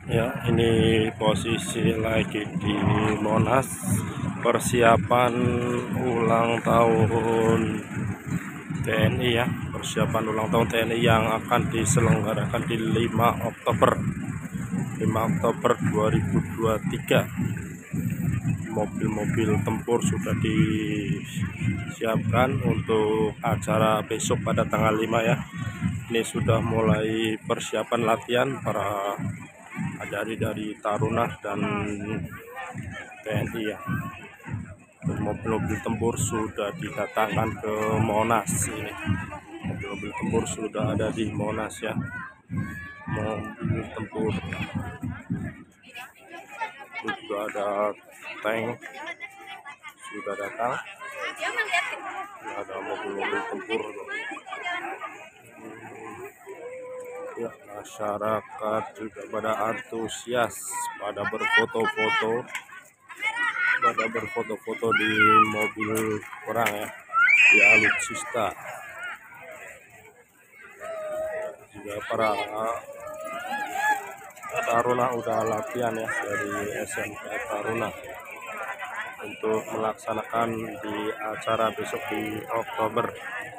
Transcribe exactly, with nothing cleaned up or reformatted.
Ya, ini posisi lagi di Monas, persiapan ulang tahun T N I ya, persiapan ulang tahun T N I yang akan diselenggarakan di lima Oktober dua ribu dua puluh tiga. Mobil-mobil tempur sudah disiapkan untuk acara besok pada tanggal lima ya. Ini sudah mulai persiapan latihan para dari dari Taruna dan T N I ya. Mobil-mobil tempur sudah didatangkan ke Monas ini. Mobil-mobil tempur sudah ada di Monas ya. Mobil tempur. Juga ada tank sudah datang. Ada mobil-mobil tempur. Ya, masyarakat juga pada antusias pada berfoto-foto pada berfoto-foto di mobil perang ya, di alutsista. Juga para Taruna udah latihan ya dari S M K Taruna untuk melaksanakan di acara besok di Oktober